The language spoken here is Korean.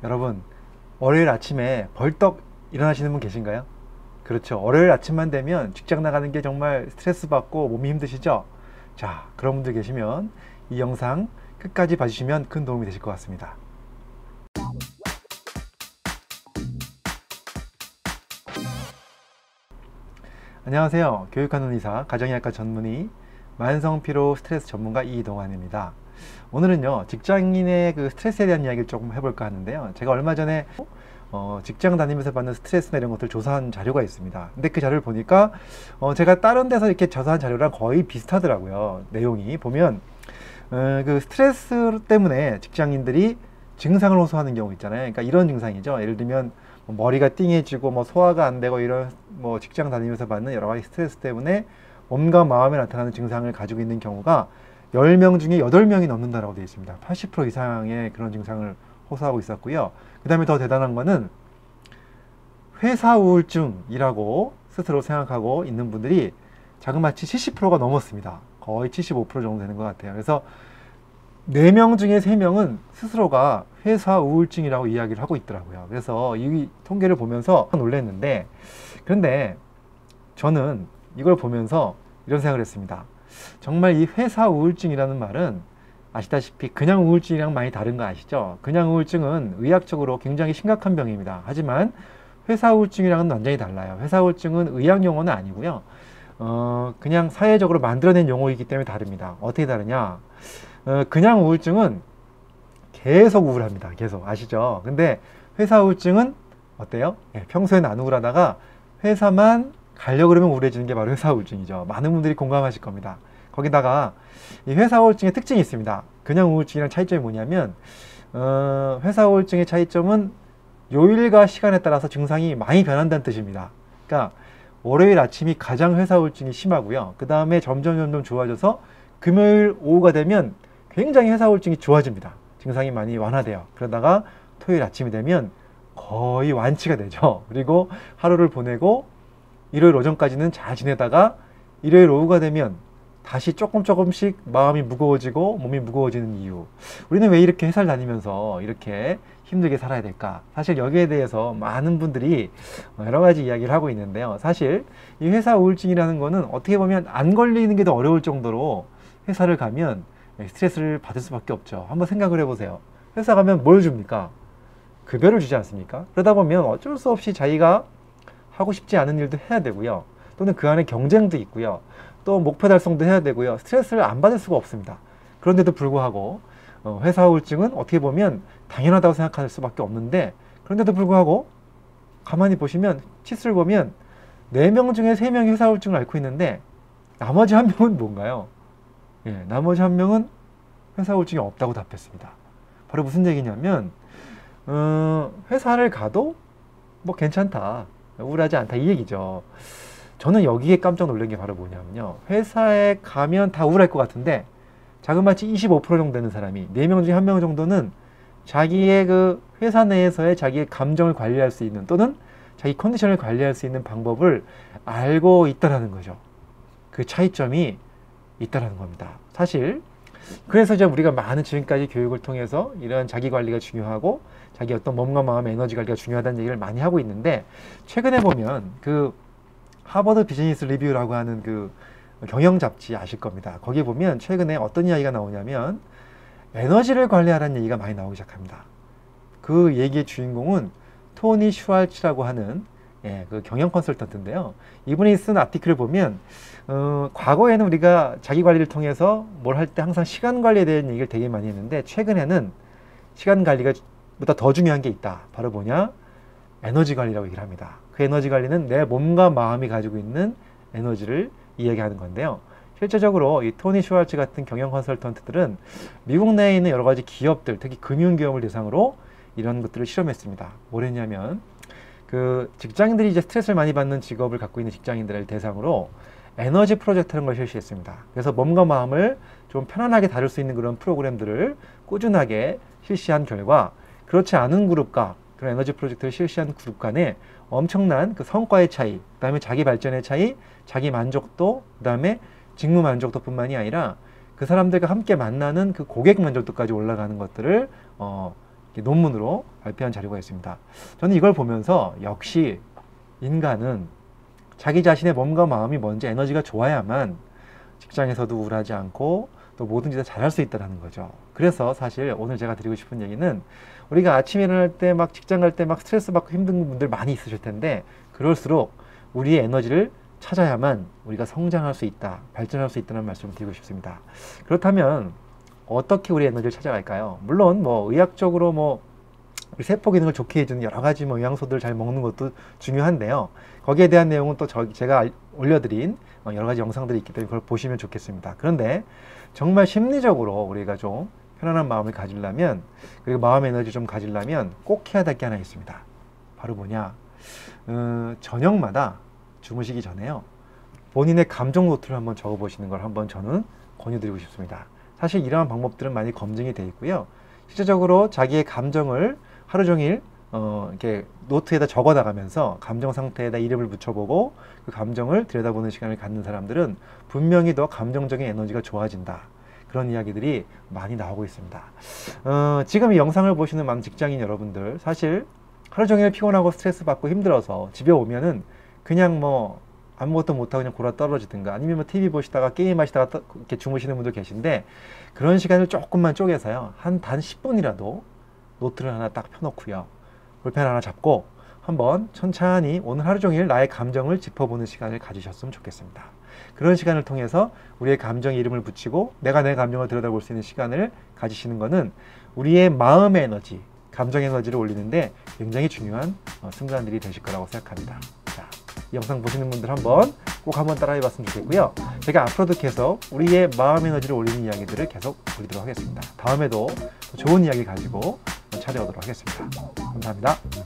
여러분, 월요일 아침에 벌떡 일어나시는 분 계신가요? 그렇죠. 월요일 아침만 되면 직장 나가는 게 정말 스트레스 받고 몸이 힘드시죠? 자, 그런 분들 계시면 이 영상 끝까지 봐주시면 큰 도움이 되실 것 같습니다. 안녕하세요. 교육하는 의사, 가정의학과 전문의, 만성피로 스트레스 전문가 이동환입니다. 오늘은요, 직장인의 그 스트레스에 대한 이야기를 조금 해볼까 하는데요. 제가 얼마 전에 직장 다니면서 받는 스트레스나 이런 것들 조사한 자료가 있습니다. 근데 그 자료를 보니까 제가 다른 데서 이렇게 조사한 자료랑 거의 비슷하더라고요. 내용이 보면 그 스트레스 때문에 직장인들이 증상을 호소하는 경우 있잖아요. 그러니까 이런 증상이죠. 예를 들면 머리가 띵해지고 소화가 안 되고 이런 직장 다니면서 받는 여러 가지 스트레스 때문에 몸과 마음에 나타나는 증상을 가지고 있는 경우가 10명 중에 8명이 넘는다라고 되어 있습니다. 80% 이상의 그런 증상을 호소하고 있었고요. 그 다음에 더 대단한 거는 회사 우울증이라고 스스로 생각하고 있는 분들이 자그마치 70%가 넘었습니다. 거의 75% 정도 되는 것 같아요. 그래서 4명 중에 3명은 스스로가 회사 우울증이라고 이야기를 하고 있더라고요. 그래서 이 통계를 보면서 놀랐는데, 그런데 저는 이걸 보면서 이런 생각을 했습니다. 정말 이 회사 우울증이라는 말은 아시다시피 그냥 우울증이랑 많이 다른 거 아시죠? 그냥 우울증은 의학적으로 굉장히 심각한 병입니다. 하지만 회사 우울증이랑은 완전히 달라요. 회사 우울증은 의학 용어는 아니고요. 그냥 사회적으로 만들어낸 용어이기 때문에 다릅니다. 어떻게 다르냐? 그냥 우울증은 계속 우울합니다. 계속 아시죠? 근데 회사 우울증은 어때요? 평소에는 안 우울하다가 회사만 가려고 그러면 우울해지는 게 바로 회사 우울증이죠. 많은 분들이 공감하실 겁니다. 거기다가 이 회사 우울증의 특징이 있습니다. 그냥 우울증이랑 차이점이 뭐냐면 회사 우울증의 차이점은 요일과 시간에 따라서 증상이 많이 변한다는 뜻입니다. 그러니까 월요일 아침이 가장 회사 우울증이 심하고요. 그 다음에 점점 좋아져서 금요일 오후가 되면 굉장히 회사 우울증이 좋아집니다. 증상이 많이 완화돼요. 그러다가 토요일 아침이 되면 거의 완치가 되죠. 그리고 하루를 보내고 일요일 오전까지는 잘 지내다가 일요일 오후가 되면 다시 조금씩 마음이 무거워지고 몸이 무거워지는 이유. 우리는 왜 이렇게 회사를 다니면서 이렇게 힘들게 살아야 될까? 사실 여기에 대해서 많은 분들이 여러 가지 이야기를 하고 있는데요. 사실 이 회사 우울증이라는 거는 어떻게 보면 안 걸리는 게 더 어려울 정도로 회사를 가면 스트레스를 받을 수밖에 없죠. 한번 생각을 해보세요. 회사 가면 뭘 줍니까? 급여를 주지 않습니까? 그러다 보면 어쩔 수 없이 자기가 하고 싶지 않은 일도 해야 되고요. 또는 그 안에 경쟁도 있고요. 또 목표 달성도 해야 되고요. 스트레스를 안 받을 수가 없습니다. 그런데도 불구하고 회사 우울증은 어떻게 보면 당연하다고 생각할 수밖에 없는데, 그런데도 불구하고 가만히 보시면 치수를 보면 4명 중에 3명이 회사 우울증을 앓고 있는데 나머지 1명은 뭔가요? 나머지 1명은 회사 우울증이 없다고 답했습니다. 바로 무슨 얘기냐면 회사를 가도 괜찮다, 우울하지 않다, 이 얘기죠. 저는 여기에 깜짝 놀란 게 바로 뭐냐면요, 회사에 가면 다 우울할 것 같은데 자그마치 25% 정도 되는 사람이 4명 중에 1명 정도는 자기의 그 회사 내에서의 자기의 감정을 관리할 수 있는, 또는 자기 컨디션을 관리할 수 있는 방법을 알고 있다라는 거죠. 그 차이점이 있다라는 겁니다. 사실 그래서 이제 우리가 많은 지금까지 교육을 통해서 이런 자기 관리가 중요하고 자기 어떤 몸과 마음의 에너지 관리가 중요하다는 얘기를 많이 하고 있는데, 최근에 보면 그 하버드 비즈니스 리뷰라고 하는 그 경영 잡지 아실 겁니다. 거기에 보면 최근에 어떤 이야기가 나오냐면 에너지를 관리하라는 얘기가 많이 나오기 시작합니다. 그 얘기의 주인공은 토니 슈왈츠라고 하는 그 경영 컨설턴트인데요. 이분이 쓴 아티클을 보면 과거에는 우리가 자기 관리를 통해서 뭘 할 때 항상 시간 관리에 대한 얘기를 되게 많이 했는데, 최근에는 시간 관리가 보다 더 중요한 게 있다. 바로 뭐냐? 에너지 관리라고 얘기를 합니다. 그 에너지 관리는 내 몸과 마음이 가지고 있는 에너지를 이야기하는 건데요. 실제적으로 이 토니 슈왈츠 같은 경영 컨설턴트들은 미국 내에 있는 여러 가지 기업들, 특히 금융기업을 대상으로 이런 것들을 실험했습니다. 뭘 했냐면 그 직장인들이 이제 스트레스를 많이 받는 직업을 갖고 있는 직장인들을 대상으로 에너지 프로젝트라는 걸 실시했습니다. 그래서 몸과 마음을 좀 편안하게 다룰 수 있는 그런 프로그램들을 꾸준하게 실시한 결과, 그렇지 않은 그룹과 그런 에너지 프로젝트를 실시한 그룹 간에 엄청난 그 성과의 차이, 그 다음에 자기 발전의 차이, 자기 만족도, 그 다음에 직무 만족도뿐만이 아니라 그 사람들과 함께 만나는 그 고객 만족도까지 올라가는 것들을 논문으로 발표한 자료가 있습니다. 저는 이걸 보면서 역시 인간은 자기 자신의 몸과 마음이 먼저 에너지가 좋아야만 직장에서도 우울하지 않고 또 뭐든지 다 잘할 수 있다는 거죠. 그래서 사실 오늘 제가 드리고 싶은 얘기는, 우리가 아침에 일어날 때 막 직장 갈 때 막 스트레스 받고 힘든 분들 많이 있으실 텐데, 그럴수록 우리의 에너지를 찾아야만 우리가 성장할 수 있다, 발전할 수 있다는 말씀을 드리고 싶습니다. 그렇다면 어떻게 우리 에너지를 찾아갈까요? 물론 뭐 의학적으로 뭐 우리 세포 기능을 좋게 해주는 여러 가지 뭐 영양소들을 잘 먹는 것도 중요한데요. 거기에 대한 내용은 또 제가 올려드린 여러 가지 영상들이 있기 때문에 그걸 보시면 좋겠습니다. 그런데 정말 심리적으로 우리가 좀 편안한 마음을 가지려면, 그리고 마음의 에너지 좀 가지려면 꼭 해야 될 게 하나 있습니다. 바로 뭐냐? 저녁마다 주무시기 전에요, 본인의 감정 노트를 한번 적어보시는 걸 한번 저는 권유드리고 싶습니다. 사실 이러한 방법들은 많이 검증이 되어 있고요. 실제적으로 자기의 감정을 하루 종일 이렇게 노트에다 적어 나가면서 감정 상태에다 이름을 붙여보고 그 감정을 들여다보는 시간을 갖는 사람들은 분명히 더 감정적인 에너지가 좋아진다, 그런 이야기들이 많이 나오고 있습니다. 지금 이 영상을 보시는 많은 직장인 여러분들, 사실 하루 종일 피곤하고 스트레스 받고 힘들어서 집에 오면은 그냥 뭐 아무것도 못하고 그냥 골아 떨어지든가, 아니면 뭐 TV 보시다가 게임 하시다가 이렇게 주무시는 분들 계신데, 그런 시간을 조금만 쪼개서요, 단 10분이라도 노트를 하나 딱 펴놓고요, 볼펜 하나 잡고 한번 천천히 오늘 하루 종일 나의 감정을 짚어보는 시간을 가지셨으면 좋겠습니다. 그런 시간을 통해서 우리의 감정에 이름을 붙이고 내가 내 감정을 들여다볼 수 있는 시간을 가지시는 것은 우리의 마음의 에너지, 감정 에너지를 올리는데 굉장히 중요한 순간들이 되실 거라고 생각합니다. 자, 이 영상 보시는 분들 꼭 한번 따라해 봤으면 좋겠고요. 제가 앞으로도 계속 우리의 마음 에너지를 올리는 이야기들을 계속 드리도록 하겠습니다. 다음에도 좋은 이야기 가지고 찾아오도록 하겠습니다. 감사합니다.